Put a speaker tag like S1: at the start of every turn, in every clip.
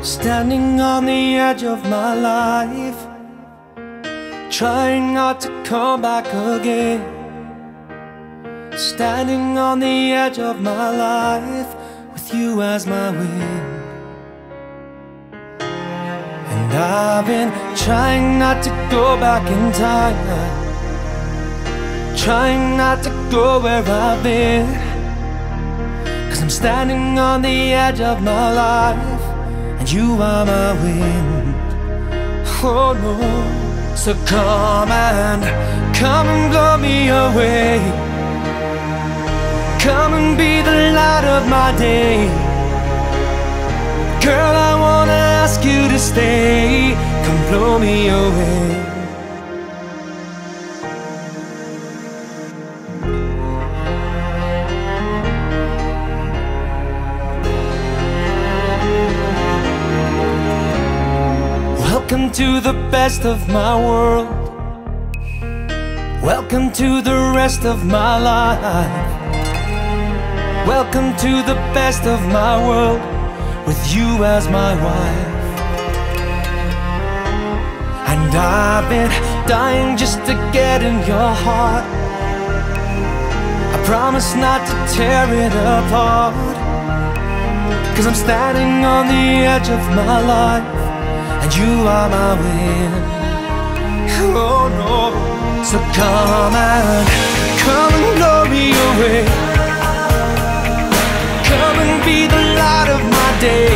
S1: Standing on the edge of my life, trying not to come back again. Standing on the edge of my life, with you as my wind. And I've been trying not to go back in time, trying not to go where I've been, 'cause I'm standing on the edge of my life, and you are my wind. Oh no. So come and blow me away. Come and be the light of my day. Girl, I wanna ask you to stay. Come blow me away. Welcome to the best of my world. Welcome to the rest of my life. Welcome to the best of my world, with you as my wife. And I've been dying just to get in your heart. I promise not to tear it apart, 'cause I'm standing on the edge of my life, and you are my wind. Oh no. So come and blow me away. Come and be the light of my day.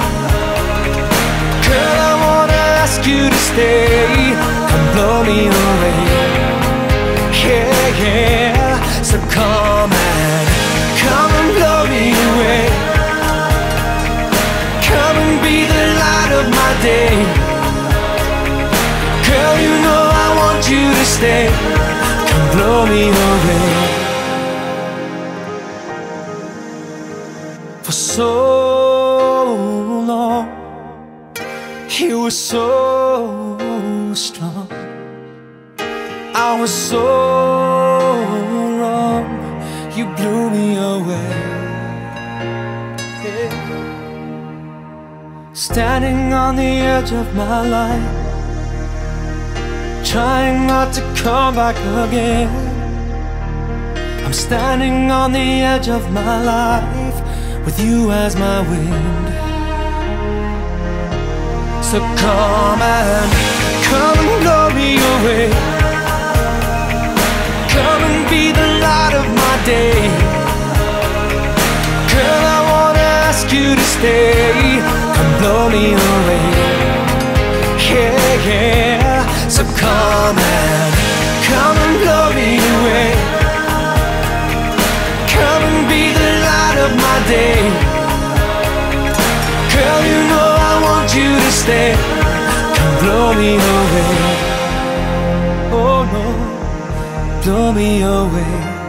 S1: Girl, I wanna ask you to stay. Come blow me away. Yeah, yeah. So come and blow me away. Come and be the light of my day. Girl, you know I want you to stay. Come blow me away. For so long, you were so strong. I was so wrong. You blew me away. Yeah. Standing on the edge of my life, trying not to come back again. I'm standing on the edge of my life, with you as my wind. So come and blow me away. Come and be the light of my day. Girl, I wanna ask you to stay. Come blow me away. Yeah, yeah. So come and blow me away. Come and be the light of my day. Girl, you know I want you to stay. Come blow me away. Oh no, blow me away.